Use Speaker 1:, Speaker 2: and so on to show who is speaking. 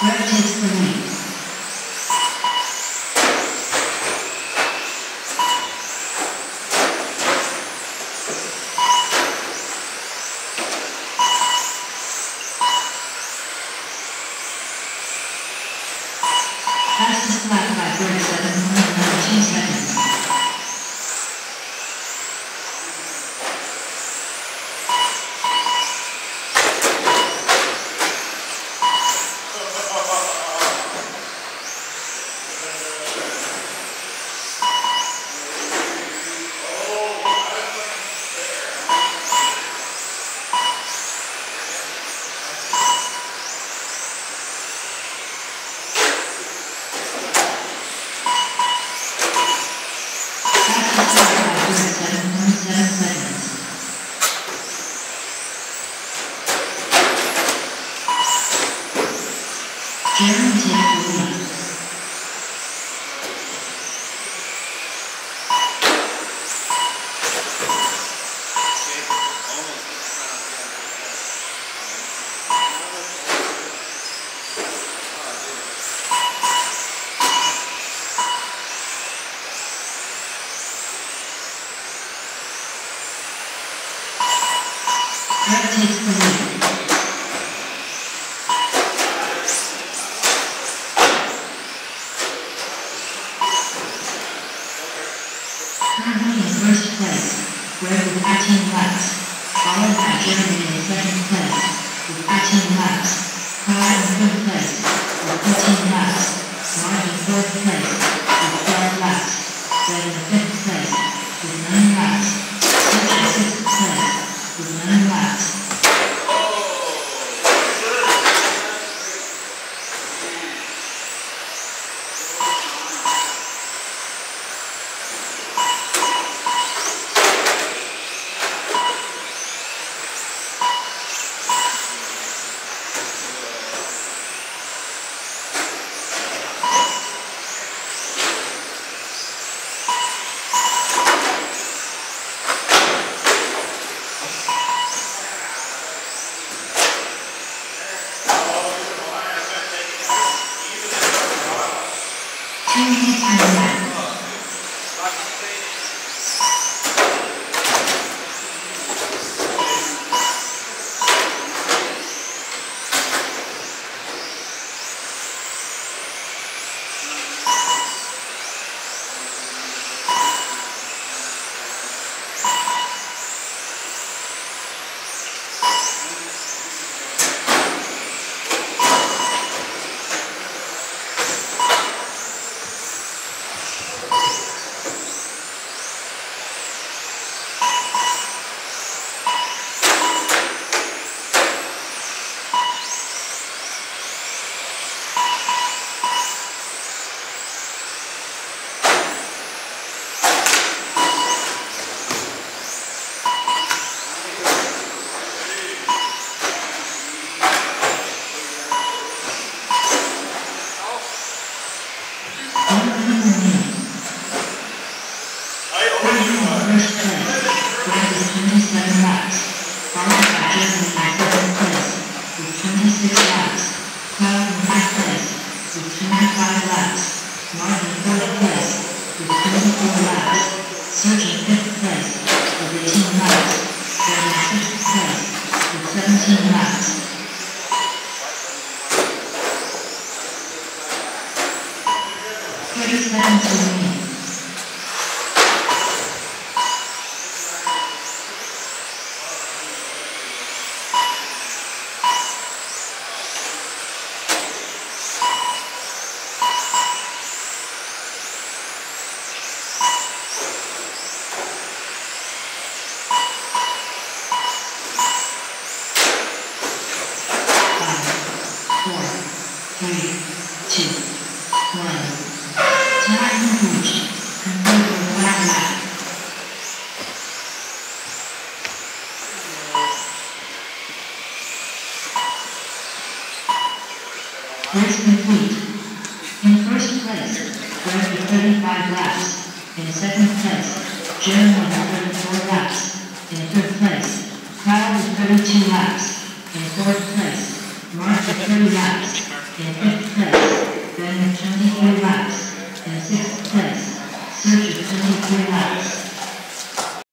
Speaker 1: Red takes the lead. Fastest lap by 37.19 seconds. Jeremy takes the lead. Red takes the lead. Currently in first place, Red with 18 laps, followed by Jeremy in second place with 18 laps, Kyle in third place with 13 laps, Mark in fourth place with 12 laps, Red in fifth place with 9 laps, Rich in sixth place with 9 laps. Race complete. In first place, Greg with 35 laps. In second place, Jeremy with 34 laps. In third place, Kyle with 32 laps. In fourth place, Mark with 30 laps. in 5th place, then 23 laps, in 6th place, Search of 23 laps.